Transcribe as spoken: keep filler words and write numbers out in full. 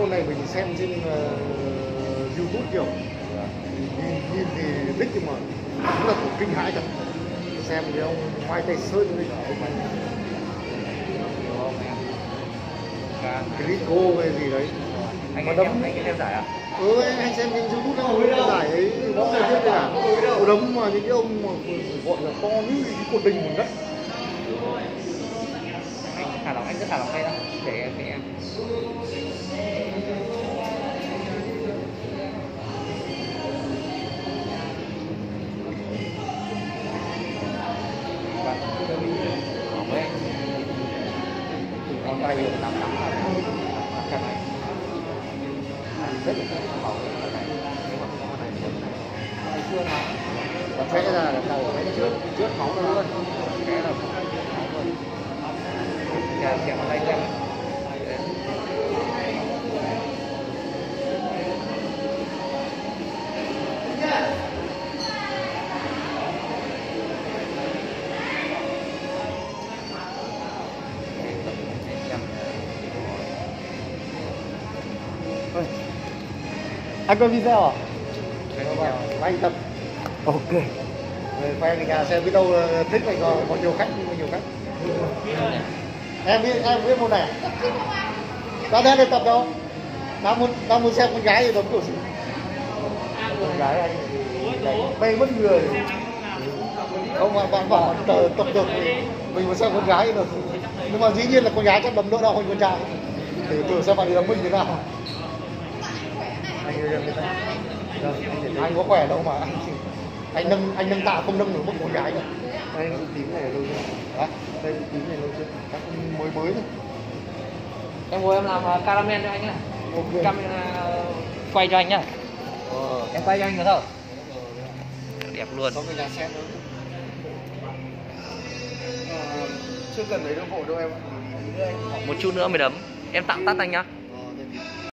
video này mình xem trên uh, YouTube kiểu nhìn, nhìn thì thích nhưng mà rất là kiểu kinh hãi thật. Xem cái ông Mai Tây Sơn với cả ông Clico hay gì đấy. Anh anh đấm anh cái theo giải à? Ừ, anh xem trên YouTube nó giải ấy bóng người biết cả cú đấm mà những cái ông mà gọi là to như cái cột đình mình đấy. Anh thả lỏng, anh cứ thả lỏng tay ra để em để em. Lỏng đấy. Con tay nắm nắm vào cái này. Rất là khó cái này. Nếu mà không có này thì chưa nào. Còn vẽ ra là đầu vẽ trước trước máu nó luôn. Cái là máu luôn. Chà chèo tay ra. Anh có video à? Video. Anh tập. Ok. Về quay người nhà xem biết đâu thích này có, có nhiều khách nhưng mà nhiều khách. Em biết em biết môn này. Đã thế được tập đâu? Đang muốn đang muốn xem con gái thì tập kiểu gì? Con gái anh bay mất người. Không mà bạn bảo tập được thì mình muốn xem con gái được. Nhưng mà dĩ nhiên là con gái chắc đấm đỡ đau hơn con trai. Thì thử xem bạn đi đấm mình thế nào. Anh có khỏe đâu mà anh chỉ, anh nâng anh nâng tạ không nâng được mức con gái nữa. Đây nó tím này lâu chưa? Hả? Đây tím này lâu chưa? Chắc mới mới thôi. Em ngồi em làm caramel cho anh nhá. Ok. Camera quay cho anh nhá. Ờ. Em quay cho anh được không? Đẹp luôn. Có người nhà xem nữa. Ờ, chưa cần lấy đâu hộ đâu em ạ. Một chút nữa mới đấm. Em tạm tắt anh nhá.